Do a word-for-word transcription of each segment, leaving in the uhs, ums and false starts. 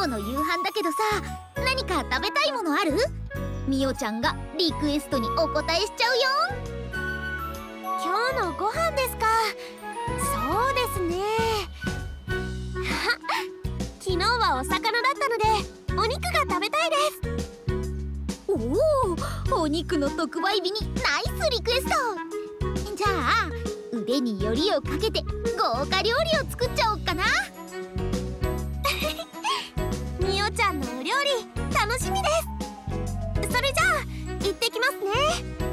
今日の夕飯だけどさ、何か食べたいものある？みおちゃんがリクエストにお答えしちゃうよ。 今日のご飯ですか。そうですね昨日はお魚だったのでお肉が食べたいです。 おお、お肉の特売日にナイスリクエスト。じゃあ腕によりをかけて豪華料理を作っちゃおっかな。 みおちゃんのお料理楽しみです。それじゃあ行ってきますね。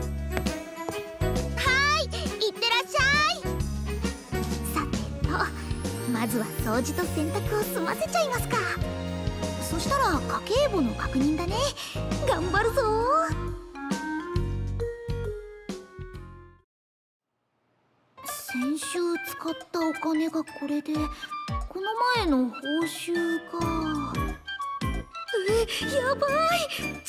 はーい、いってらっしゃい。さてと、まずは掃除と洗濯を済ませちゃいますか。そしたら家計簿の確認だね。頑張るぞ。先週使ったお金がこれで、この前の報酬がえ、やばい、超ギリギリ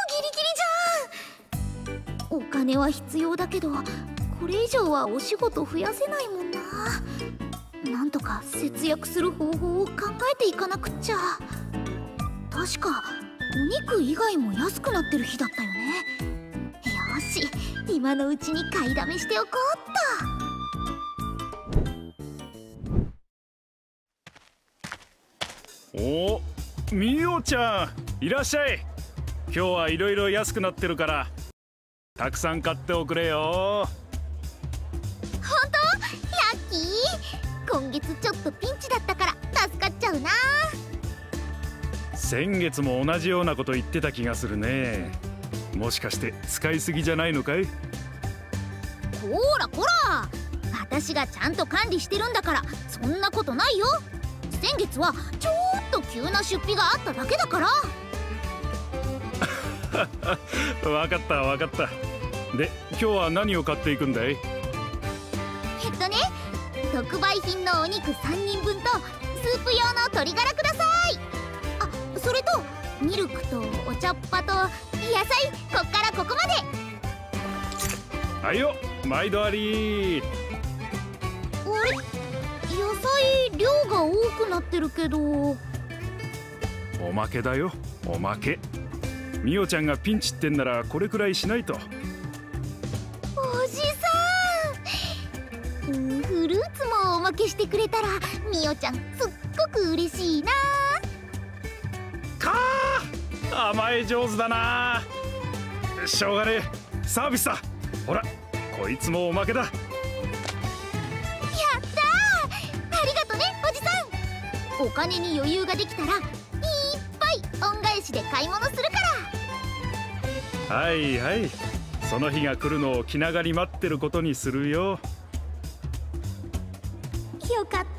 じゃん。お金は必要だけど、これ以上はお仕事増やせないもんな。なんとか節約する方法を考えていかなくっちゃ。確かお肉以外も安くなってる日だったよね。よし、今のうちに買いだめしておこうっと。 お、みおちゃんいらっしゃい。今日はいろいろ安くなってるからたくさん買っておくれよ。 本当？ラッキー。今月ちょっとピンチだったから助かっちゃうな。 先月も同じようなこと言ってた気がするね。もしかして使いすぎじゃないのかい？ こらこら、私がちゃんと管理してるんだからそんなことないよ。先月はちょっと急な出費があっただけだから。 わかったわかった。で、今日は何を買っていくんだい？ えっとね、特売品のお肉さんにんぶんとスープ用の鶏ガラください。あ、それとミルクとお茶っ葉と野菜、こっからここまで。 はいよ、毎度あり。 あれ、野菜量が多くなってるけど。 おまけだよ、おまけ。みおちゃんがピンチってんならこれくらいしないと。 おじさん、うん、フルーツもおまけしてくれたらみおちゃんすっごく嬉しいな。 かあ、甘え上手だな。しょうがねえ、サービスだ。ほら、こいつもおまけだ。 やったー、ありがとねおじさん。お金に余裕ができたらいっぱい恩返しで買い物するから。 はいはい、その日が来るのを気長に待ってることにするよ。 よかった、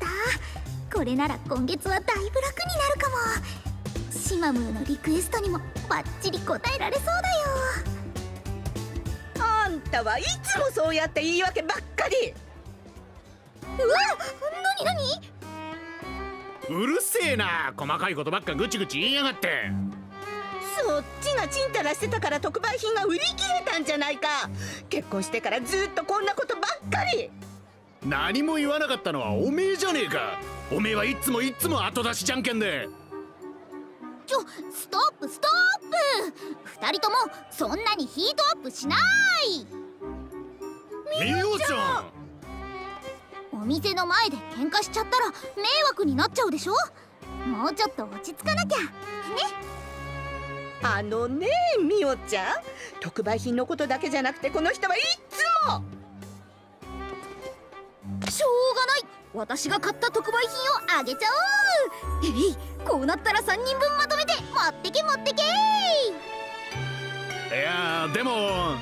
これなら今月はだいぶ楽になるかも。シマムーのリクエストにもバッチリ答えられそうだよ。 あんたはいつもそうやって言い訳ばっかり。 うわ、なになに？ うるせえな、細かいことばっかぐちぐち言いやがって。 そっちがちんたらしてたから特売品が売り切れたんじゃないか。結婚してからずっとこんなことばっかり。 何も言わなかったのはおめえじゃねえか。おめえはいつもいつも後出しじゃんけんで。 ちょ、ストップストップ。二人ともそんなにヒートアップしない。 みおちゃん、 お店の前で喧嘩しちゃったら迷惑になっちゃうでしょ。もうちょっと落ち着かなきゃね。 あのねえみおちゃん、特売品のことだけじゃなくてこの人はいっつも。 しょうがない、私が買った特売品をあげちゃおう。えい、こうなったらさんにんぶんまとめて持ってけ持ってけ。 いやーでも。 はい、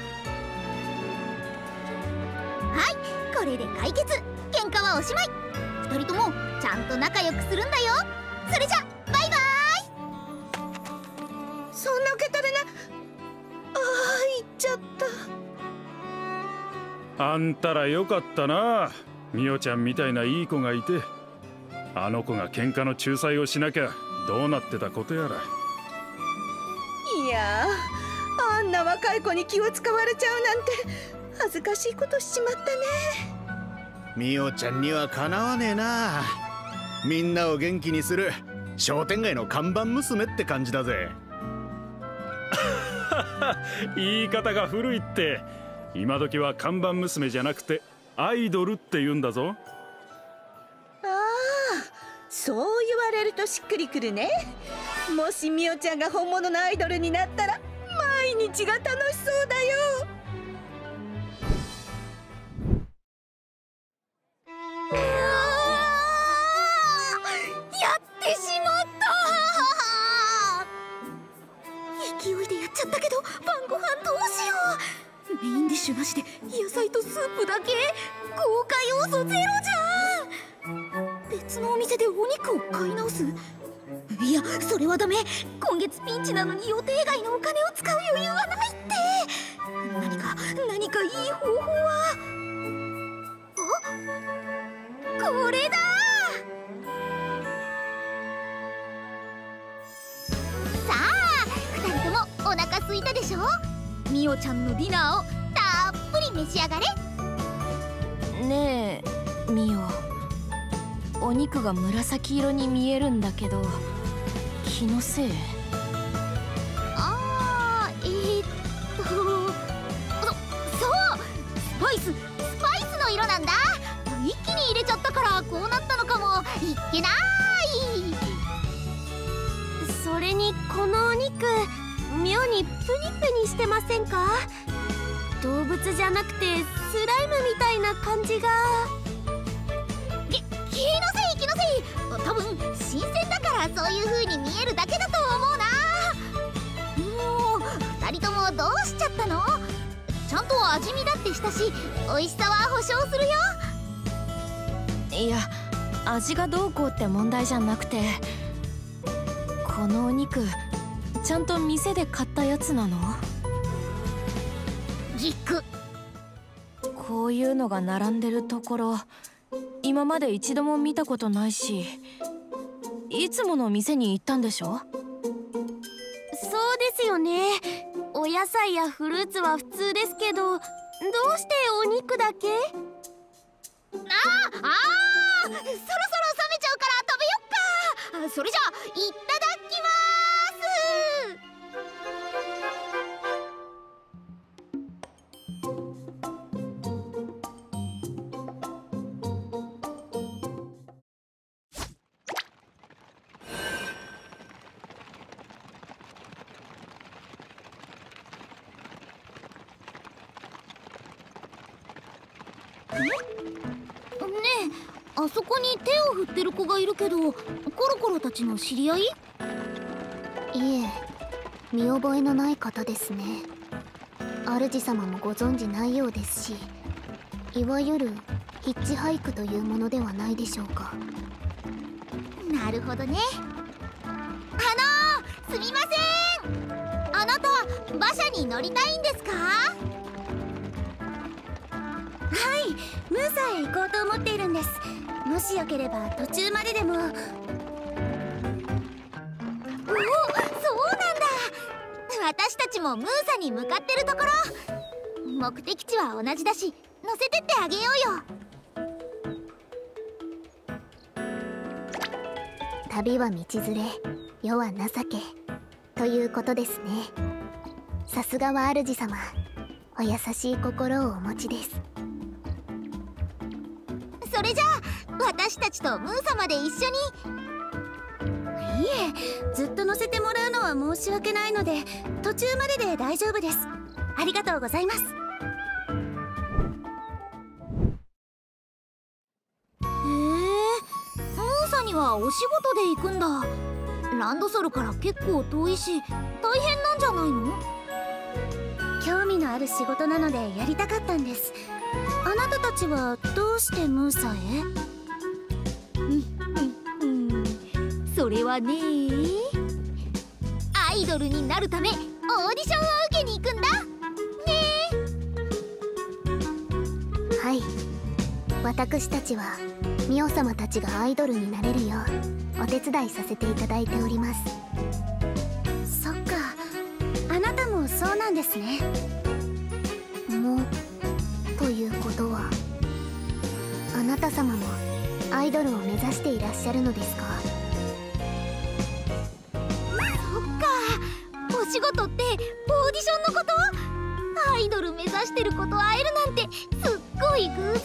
これで解決。喧嘩はおしまい。二人ともちゃんと仲良くするんだよ。それじゃバイバイ。 そんな受け取れな。ああ、行っちゃった。 あんたらよかったな。みおちゃんみたいないい子がいて。あの子が喧嘩の仲裁をしなきゃどうなってたことやら。 いやー、あんな若い子に気を使われちゃうなんて恥ずかしいことしちまったね。 みおちゃんにはかなわねえな。みんなを元気にする商店街の看板娘って感じだぜ。 言い方が古いって。今時は看板娘じゃなくてアイドルって言うんだぞ。 ああ、そう言われるとしっくりくるね。もしみおちゃんが本物のアイドルになったら毎日が楽しそうだよ。 うわー、やってしまった。 勢いでやっちゃったけど晩ご飯どうしよう。メインディッシュなしで野菜とスープだけ。豪華要素ゼロじゃん。別のお店でお肉を買い直す。いや、それはダメ。今月ピンチなのに予定外のお金を使う余裕はないって。何か何かいい方法は。あ、これだ。さあ、ふたりともお腹空いたでしょ。みおちゃんのディナーをたっぷり召し上がれ。 ねえみお、お肉が紫色に見えるんだけど気のせい？ あー、えー、っとそそうスパイススパイスの色なんだ。一気に入れちゃったからこうなったのかも。いっけなーい。 それにこのお肉妙にプニプニしてませんか？動物じゃなくてスライムみたいな感じが。 き気のせい気のせい。多分新鮮だからそういう風に見えるだけだと思うな。もうふたりともどうしちゃったの？ちゃんと味見だってしたし美味しさは保証するよ。 いや、味がどうこうって問題じゃなくて、このお肉ちゃんと店で買ったやつなの？ ギク。 こういうのが並んでるところ今まで一度も見たことないし、いつもの店に行ったんでしょ？ そうですよね。お野菜やフルーツは普通ですけど、どうしてお肉だけ？ あーあー、そろそろ冷めちゃうから食べよっか。それじゃあいっただきまーす。ねえ、あそこに手を振ってる子がいるけど、コロコロたちの知り合い？いえ、見覚えのない方ですね。主様もご存知ないようですし、いわゆるヒッチハイクというものではないでしょうか。なるほどね。あのー、すみません。あなた馬車に乗りたいんですか？ はい、ムーサへ行こうと思っているんです。もしよければ途中まででも。おお、そうなんだ。私たちもムーサに向かってるところ。目的地は同じだし乗せてってあげようよ。旅は道連れ、世は情けということですね。さすがは主様、お優しい心をお持ちです。それじゃあ私たちとムー様で一緒に。いえ、ずっと乗せてもらうのは申し訳ないので途中までで大丈夫です。ありがとうございます。へえ、ムーサにはお仕事で行くんだ。ランドソルから結構遠いし大変なんじゃないの？興味のある仕事なのでやりたかったんです。あなたたちはどうしてムーサへ？うんうん、それはね、アイドルになるためオーディションを受けに行くんだね。はい、私たちはミオ様たちがアイドルになれるようお手伝いさせていただいております。そっか、あなたもそうなんですね。もうということは、あなた様もアイドルを目指していらっしゃるのですか？ オーディションのこと？アイドル目指してる子と会えるなんてすっごい偶然。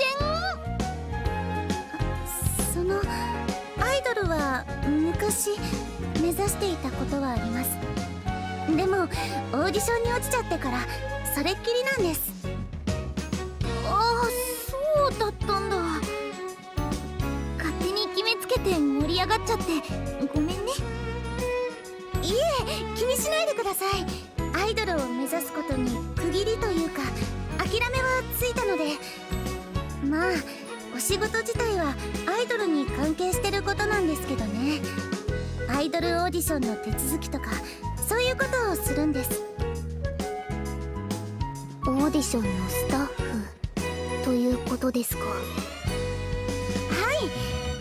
そのアイドルは昔目指していたことはあります。でもオーディションに落ちちゃってからそれっきりなんです。 ああ、そうだったんだ。勝手に決めつけて盛り上がっちゃってごめんね。 いえ、気にしないでください。アイドルを目指すことに区切りというか諦めはついたので、まあお仕事自体はアイドルに関係してることなんですけどね。アイドルオーディションの手続きとかそういうことをするんです。オーディションのスタッフということですか？はい、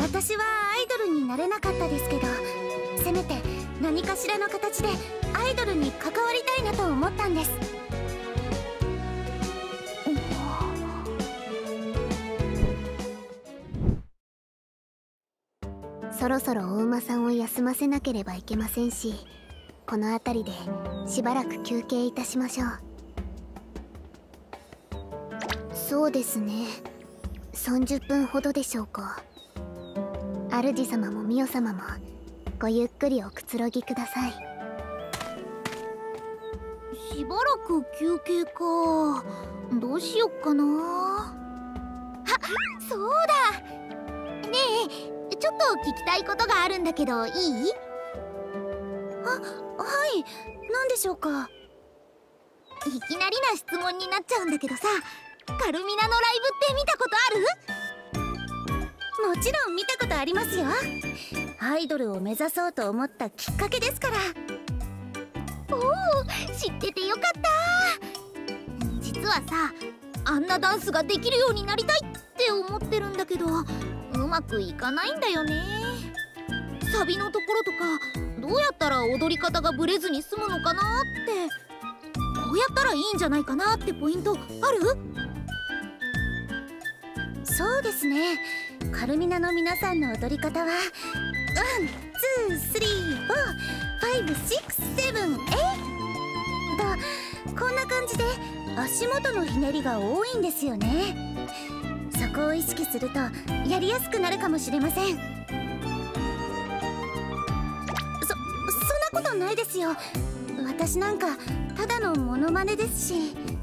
私はアイドルになれなかったですけど、せめて何かしらの形でアイドルに関わりたいなと思ったんです。そろそろお馬さんを休ませなければいけませんし、この辺りでしばらく休憩いたしましょう。そうですね、さんじゅっぷんほどでしょうか。主様もミオ様もごゆっくりおくつろぎください。 しばらく休憩か。どうしよっかな。あ、そうだ。ねえ、ちょっと聞きたいことがあるんだけどいい？ あ、はい、何でしょうか。 いきなりな質問になっちゃうんだけどさ、カルミナのライブって見たことある？ もちろん見たことありますよ。アイドルを目指そうと思ったきっかけですから。 おお、知っててよかった。実はさ、あんなダンスができるようになりたいって思ってるんだけど、うまくいかないんだよね。サビのところとかどうやったら踊り方がブレずに済むのかなって、こうやったらいいんじゃないかなってポイントある？ そうですね、カルミナの皆さんの踊り方はワン、ツー、スリー、フォー、ファイブ、シックス、セブン、エイとこんな感じで足元のひねりが多いんですよね。そこを意識するとやりやすくなるかもしれません。そ、そんなことないですよ。私なんかただのモノマネですし。 うん、すっ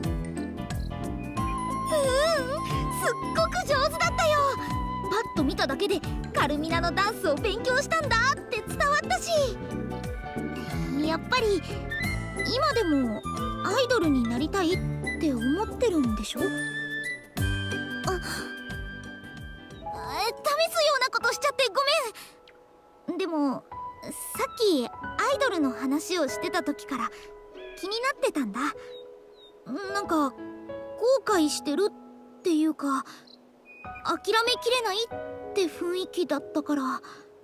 ごく上手だったよ。パッと見ただけでカルミナのダンスを勉強したんだって伝わったし、やっぱり今でもアイドルになりたいって思ってるんでしょ？あ、試すようなことしちゃってごめん。でもさっきアイドルの話をしてた時から気になってたんだ。なんか後悔してるっていうか諦めきれないって雰囲気だったから。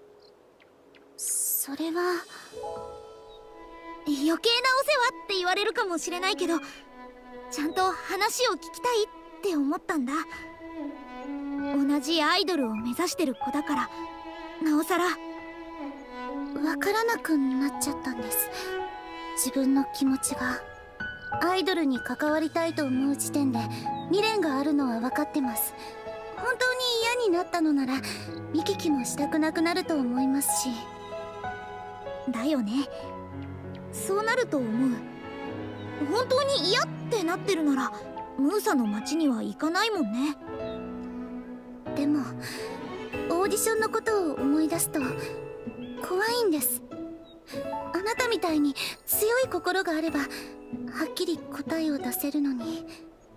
それは余計なお世話って言われるかもしれないけど、ちゃんと話を聞きたいって思ったんだ。同じアイドルを目指してる子だから、なおさらわからなくなっちゃったんです。自分の気持ちが。アイドルに関わりたいと思う時点で未練があるのは分かってます。本当に嫌になったのなら見聞きもしたくなくなると思いますし。 だよね、そうなると思う。本当に嫌ってなってるならムーサの町には行かないもんね。 でもオーディションのことを思い出すと怖いんです。あなたみたいに強い心があればはっきり答えを出せるのに。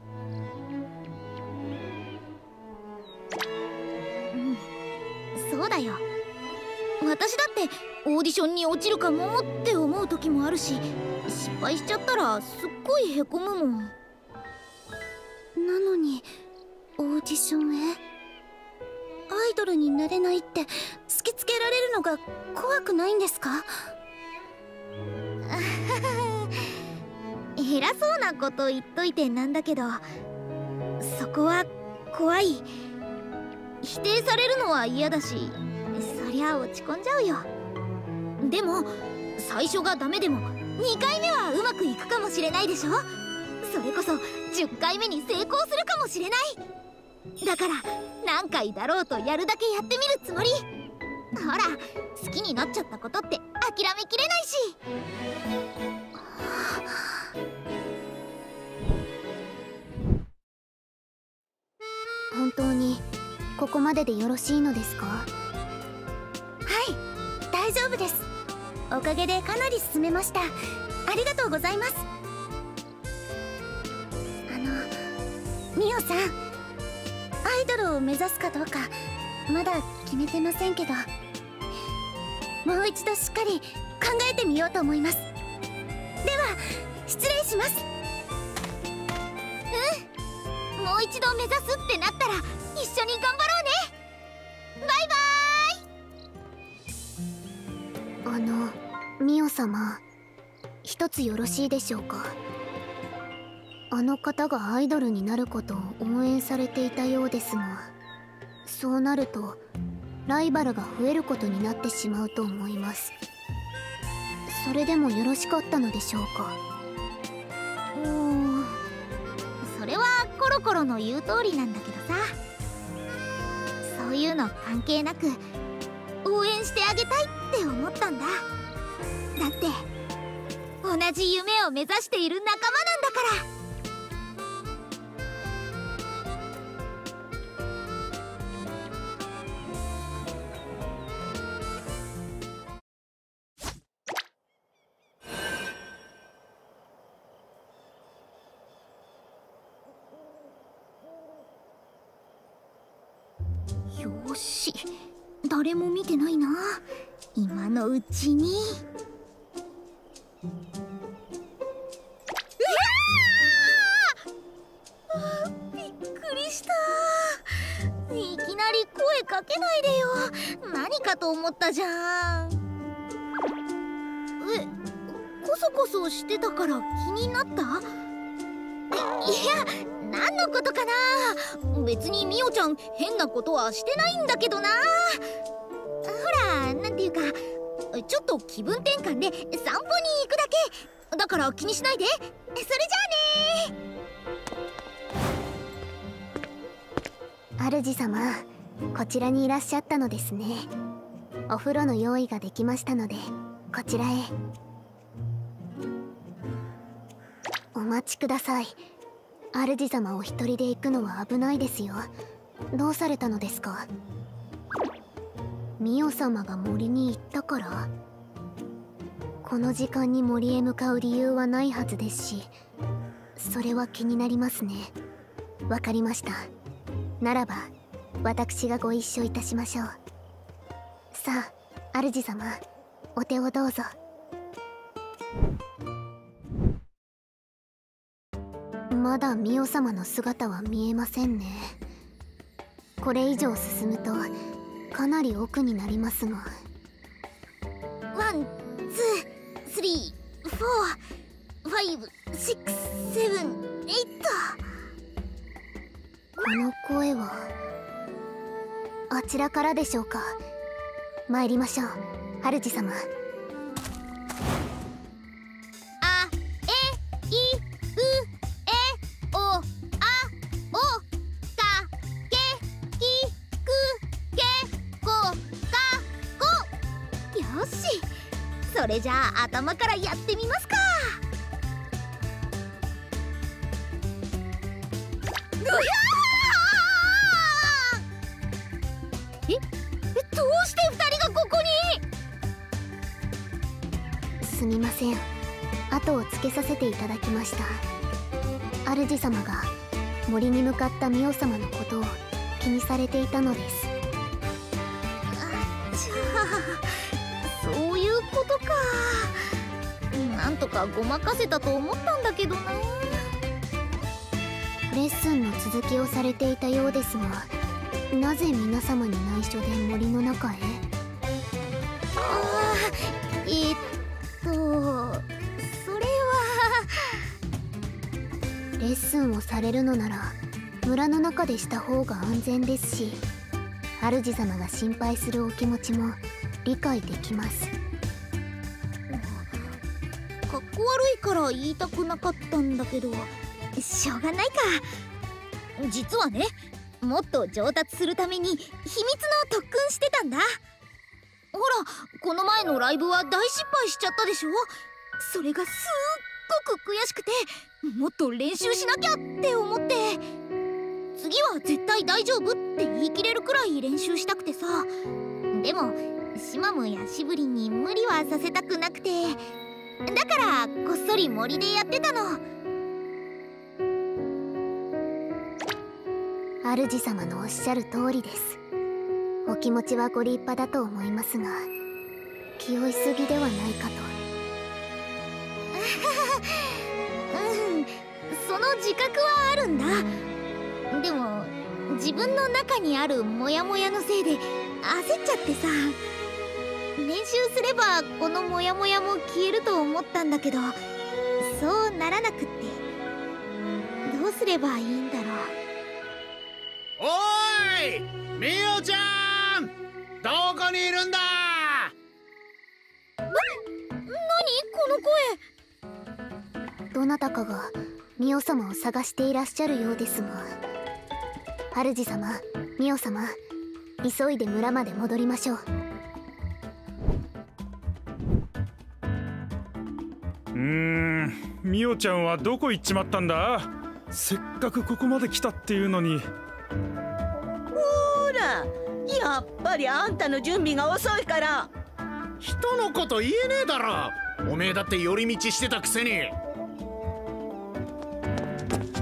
うん、そうだよ。私だってオーディションに落ちるかもって思う時もあるし、失敗しちゃったらすっごいへこむもん。 なのにオーディションへ。アイドルになれないって突きつけられるのが怖くないんですか？ 偉そうなこと言っといてなんだけど、そこは怖い。否定されるのは嫌だし、そりゃ落ち込んじゃうよ。でも最初がダメでもにかいめはうまくいくかもしれないでしょ。それこそじゅっかいめに成功するかもしれない。だから何回だろうとやるだけやってみるつもり。ほら、好きになっちゃったことって諦めきれないし。 本当にここまででよろしいのですか？ はい、大丈夫です。おかげでかなり進めました。ありがとうございます。あのミオさん、アイドルを目指すかどうかまだ決めてませんけど、もう一度しっかり考えてみようと思います。では失礼します。 うん、もう一度目指すってなったら一緒に頑張ろうね。バイバーイ。 あのミオ様、一つよろしいでしょうか？あの方がアイドルになることを応援されていたようですが、そうなるとライバルが増えることになってしまうと思います。それでもよろしかったのでしょうか？ うーん、それはコロコロの言う通りなんだけどさ、そういうの関係なく応援してあげたいって思ったんだ。だって同じ夢を目指している仲間なんだから。よし、誰も見てないな。今のうちに。うわー！びっくりした。いきなり声かけないでよ。何かと思ったじゃん。え、こそこそしてたから気になった？いや、何のことかな。別にミオちゃん変なことはしてないんだけどな。ほら、なんていうか、ちょっと気分転換で散歩に行くだけだから気にしないで。それじゃあね。主様、こちらにいらっしゃったのですね。お風呂の用意ができましたのでこちらへ。お待ちください。主様お一人で行くのは危ないですよ。どうされたのですか？ミオ様が森に行ったから？この時間に森へ向かう理由はないはずですし、それは気になりますね。わかりました。ならば私がご一緒いたしましょう。さあ、主様、お手をどうぞ。まだミオ様の姿は見えませんね。これ以上進むとかなり奥になりますが。 ワン、ツー、スリー、フォー、ファイブ、シックス、セブン、エイト。 この声はあちらからでしょうか？参りましょう、主様。 あ、え、い、う、え、お、あ、お、か、け、き、く、け、こ、か、こ。よし、それじゃあ頭からやってみますか。うやー！え、え、どうして二人がここに？ すみません、後をつけさせていただきました。主様が森に向かったミオ様のことを気にされていたのです。 あ、じゃあそういうことか。なんとかごまかせたと思ったんだけどな。 レッスンの続きをされていたようですが、なぜ皆様に内緒で森の中へ？ あー、えっとそれはレッスンをされるのなら村の中でした方が安全ですし、主様が心配するお気持ちも理解できます。 こいから言いたくなかったんだけど、 しょうがないか。実はね、もっと上達するために秘密の特訓してたんだ。 ほら、この前のライブは大失敗しちゃったでしょ。それがすっごく悔しくて、もっと練習しなきゃって思って、次は絶対大丈夫って言い切れるくらい練習したくてさ。でもシマムやシブリンに無理はさせたくなくて、だからこっそり森でやってたの。 主様のおっしゃる通りです。お気持ちはご立派だと思いますが、気負いすぎではないかと。 うん、その自覚はあるんだ。でも自分の中にあるモヤモヤのせいで焦っちゃってさ。練習すればこのモヤモヤも消えると思ったんだけど、そうならなくって、どうすればいいんだろう。 おーい、みおちゃん、どこにいるんだ。 な、なにこの声。 どなたかがミオ様を探していらっしゃるようですが、主様、ミオ様、急いで村まで戻りましょう。 うーん、ミオちゃんはどこ行っちまったんだ。せっかくここまで来たっていうのに。 ほら、やっぱりあんたの準備が遅いから。 人のこと言えねえだろ。おめえだって寄り道してたくせに。 え、ランドソ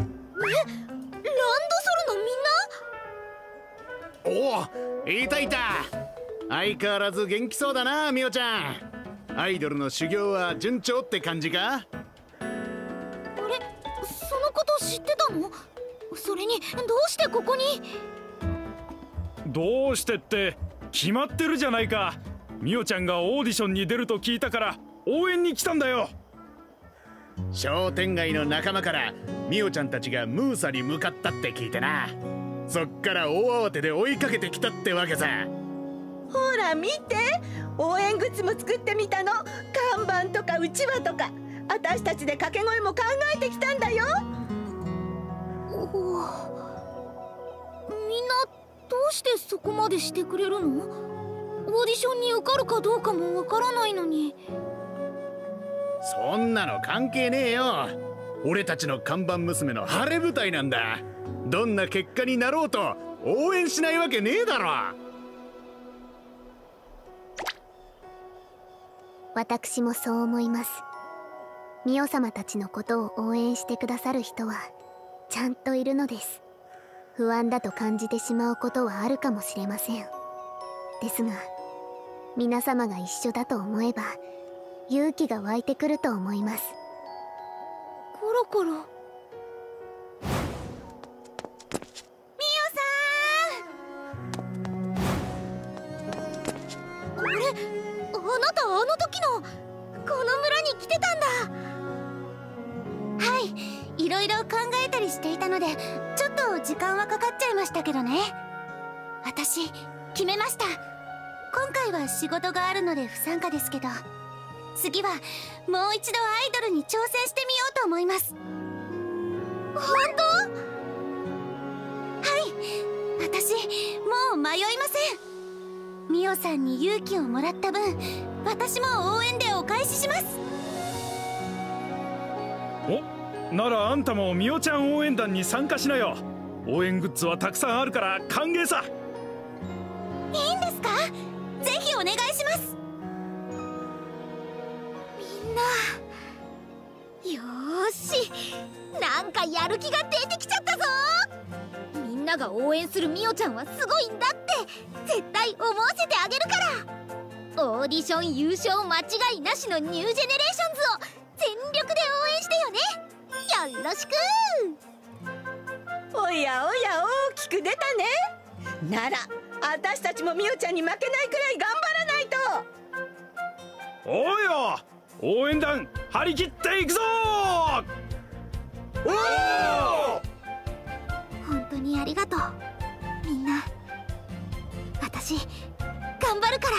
ルのみんな。 おお、いたいた。相変わらず元気そうだな、みおちゃん。アイドルの修行は順調って感じか。 あれ、そのこと知ってたの？それにどうしてここに。 どうしてって決まってるじゃないか。ミオちゃんがオーディションに出ると聞いたから応援に来たんだよ。 商店街の仲間からミオちゃんたちがムーサに向かったって聞いてな。そっから大慌てで追いかけてきたってわけさ。 ほら見て、応援グッズも作ってみたの。看板とかうちわとか、私たちで掛け声も考えてきたんだよ。 おお、みんなどうしてそこまでしてくれるの？オーディションに受かるかどうかもわからないのに。 そんなの関係ねえよ。俺たちの看板娘の晴れ舞台なんだ。どんな結果になろうと応援しないわけねえだろ。 私もそう思います。ミオ様たちのことを応援してくださる人はちゃんといるのです。不安だと感じてしまうことはあるかもしれません。ですが皆様が一緒だと思えば勇気が湧いてくると思います。 コロコロ、 ミオさん。 あれ、あなたあの時のこの村に来てたんだ。 はい、いろいろ考えたりしていたのでちょっと時間はかかっちゃいましたけどね。私決めました。今回は仕事があるので不参加ですけど、次はもう一度アイドルに挑戦してみようと思います。 本当？ はい、私もう迷いません。ミオさんに勇気をもらった分、私も応援でお返しします。 お、ならあんたもミオちゃん応援団に参加しなよ。応援グッズはたくさんあるから歓迎さ。 いいんですか？ぜひお願いします。 みんな、よーし、なんかやる気が出てきちゃったぞ。みんなが応援するミオちゃんはすごいんだって絶対思わせてあげるから。オーディション優勝間違いなしのニュージェネレーションズを全力で応援してよね。よろしく。 おやおや、大きく出たね。なら私たちもミオちゃんに負けないくらい頑張らないと。 おうよ、応援団張り切っていくぞ。おお、 本当にありがとうみんな。私頑張るから。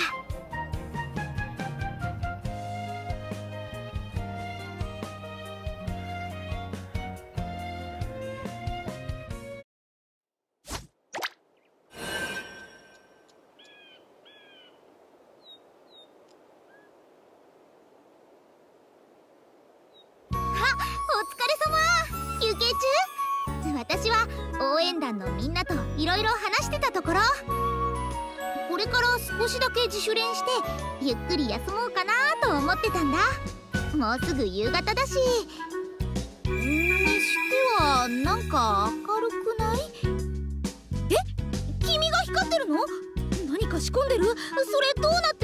練団のみんなといろいろ話してたところ、これから少しだけ自主練してゆっくり休もうかなと思ってたんだ。もうすぐ夕方だし。にしてはなんか明るくない？え、君が光ってるの？何か仕込んでる？それどうなって？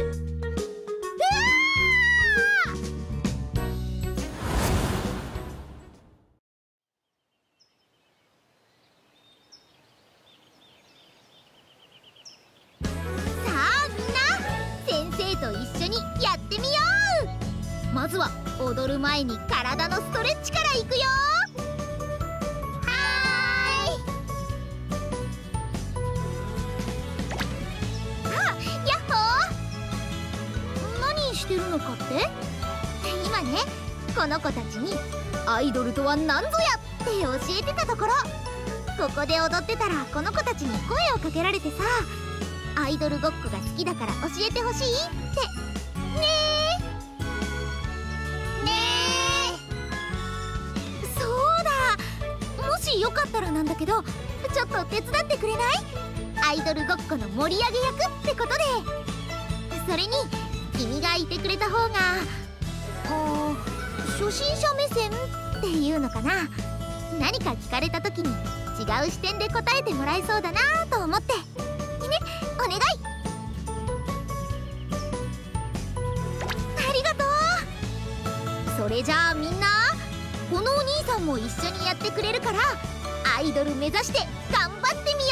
まずは踊る前に体のストレッチからいくよ。はーい。あ、やっほー。何してるのかって？今ね、この子たちにアイドルとは何ぞやって教えてたところ、ここで踊ってたらこの子たちに声をかけられてさ、アイドルごっこが好きだから教えてほしいってねえ。もしよかったらなんだけど、ちょっと手伝ってくれない？アイドルごっこの盛り上げ役ってことで。それに君がいてくれた方がこう初心者目線っていうのかな。何か聞かれた時に違う視点で答えてもらえそうだなと思ってね。お願い。ありがとう。それじゃあみんな、このお兄さんも一緒にやってくれるからアイドル目指して頑張ってみよ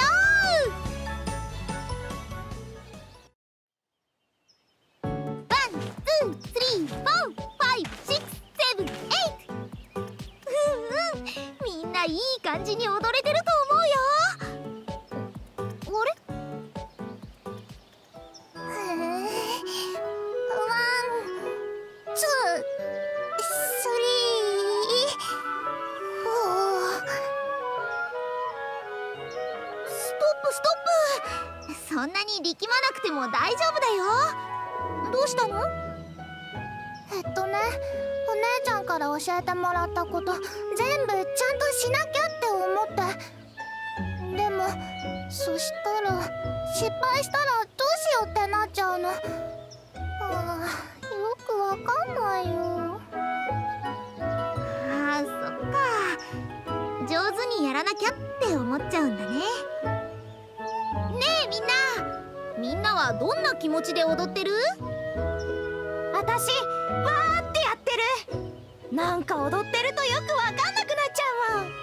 う。ワン、ツー、スリー、フォー、ファイブ、シックス、セブン、エイト。うんうん、みんないい感じに踊れてると思うよ。あれ？ へえ、ワン、ツー、スリー、 ストップ。そんなに力まなくても大丈夫だよ。どうしたの？ えっとね、お姉ちゃんから教えてもらったこと全部ちゃんとしなきゃって思って。でもそしたら失敗したらどうしようってなっちゃうの。ああ、よくわかんないよ。 ああ、そっか。上手にやらなきゃって思っちゃうんだね。ねえみんな、みんなはどんな気持ちで踊ってる？ 私、わーってやってる。なんか踊ってるとよくわかんなくなっちゃうもん。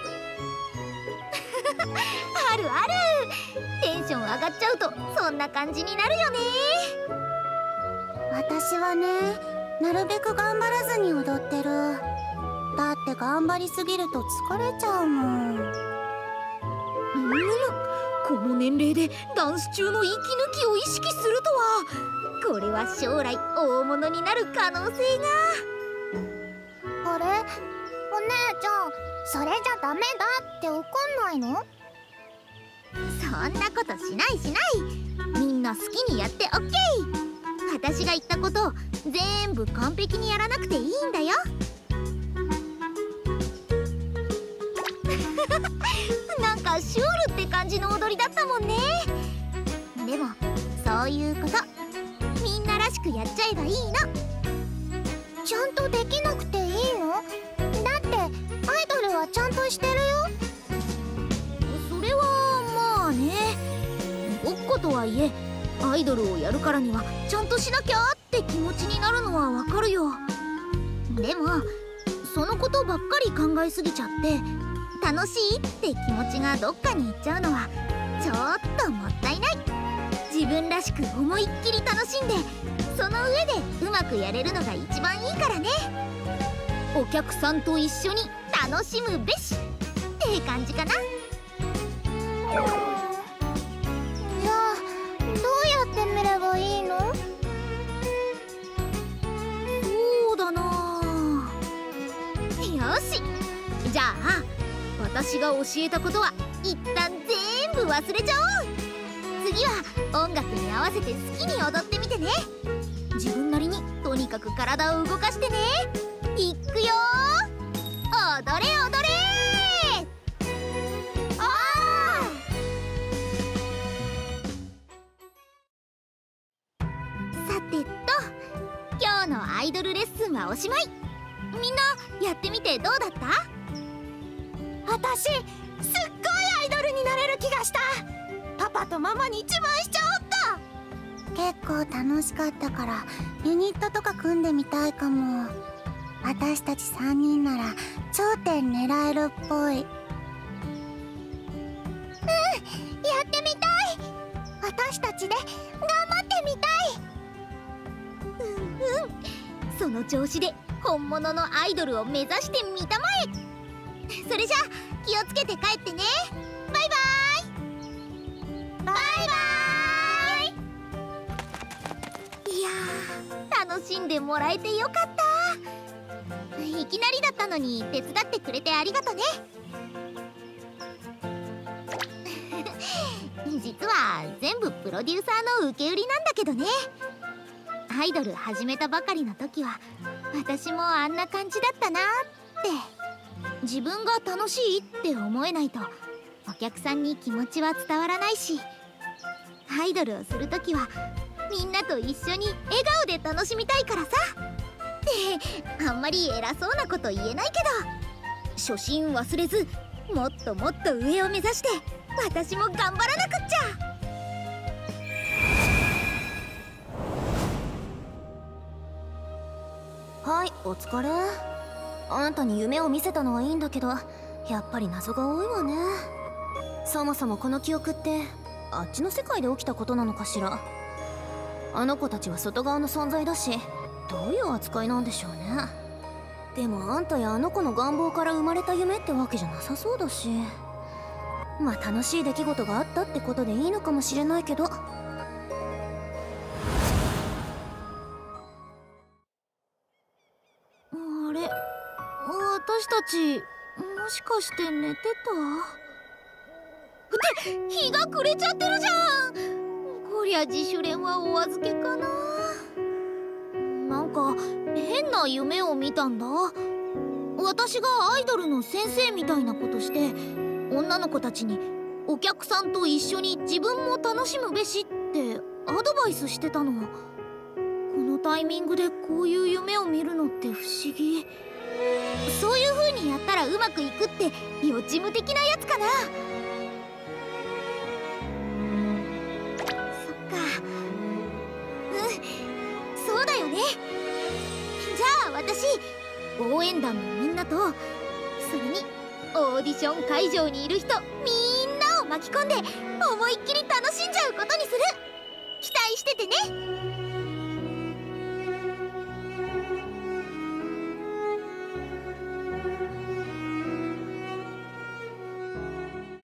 あるある。テンション上がっちゃうとそんな感じになるよね。 私はね、なるべく頑張らずに踊ってる。だって頑張りすぎると疲れちゃうもん。 うむ、この年齢でダンス中の息抜きを意識するとは。これは将来大物になる可能性が。 あれ、お姉ちゃん、それじゃダメだって怒んないの？ そんなことしないしない。みんな好きにやってオッケー。私が言ったことを全部完璧にやらなくていいんだよ。なんかシュールって感じの踊りだったもんね。でもそういうことみんならしくやっちゃえばいいの。 ちゃんとできなくていいの？だってアイドルはちゃんとしてるよ。 それはまあね、ごっことはいえアイドルをやるからにはちゃんとしなきゃって気持ちになるのはわかるよ。でもそのことばっかり考えすぎちゃって楽しいって気持ちがどっかに行っちゃうのはちょっともったいない。自分らしく思いっきり楽しんで、その上でうまくやれるのが一番いいからね。お客さんと一緒に楽しむべしって感じかな。 じゃあどうやって見ればいいの？ そうだな。よし、じゃあ私が教えたことは一旦全部忘れちゃおう。次は音楽に合わせて好きに踊ってみてね。自分なりにとにかく体を動かしてね。いくよー、踊れ踊れー。あーしまい。みんなやってみてどうだった？ 私すっごいアイドルになれる気がした。パパとママに自慢しちゃおっと。結構楽しかったからユニットとか組んでみたいかも。私たちさんにんなら頂点狙えるっぽい。うん、やってみたい。私たちで頑張ってみたい。 うんうん、その調子で本物のアイドルを目指してみたまえ。それじゃあ気をつけて帰ってね。バイバイ。バイバイ。いやー、楽しんでもらえてよかった。いきなりだったのに手伝ってくれてありがとね。実は全部プロデューサーの受け売りなんだけどね。アイドル始めたばかりの時は私もあんな感じだったなーって。自分が楽しいって思えないとお客さんに気持ちは伝わらないし、アイドルをする時はみんなと一緒に笑顔で楽しみたいからさ。ってあんまり偉そうなこと言えないけど、初心忘れずもっともっと上を目指して私も頑張らなくっちゃ。はい、お疲れ。あんたに夢を見せたのはいいんだけど、やっぱり謎が多いわね。そもそもこの記憶ってあっちの世界で起きたことなのかしら。あの子たちは外側の存在だし、どういう扱いなんでしょうね。でもあんたやあの子の願望から生まれた夢ってわけじゃなさそうだし、まあ楽しい出来事があったってことでいいのかもしれないけど。あれ、私たちもしかして寝てた？って日が暮れちゃってるじゃん。こりゃ自主練はお預けかな。なんか変な夢を見たんだ。私がアイドルの先生みたいなことして女の子たちにお客さんと一緒に自分も楽しむべしってアドバイスしてたの。このタイミングでこういう夢を見るのって不思議。そういう風にやったらうまくいくって予知夢的なやつかな。そっか、うん、そうだよね。じゃあ私応援団のみんなと、それにオーディション会場にいる人みんなを巻き込んで思いっきり楽しんじゃうことにする。期待しててね。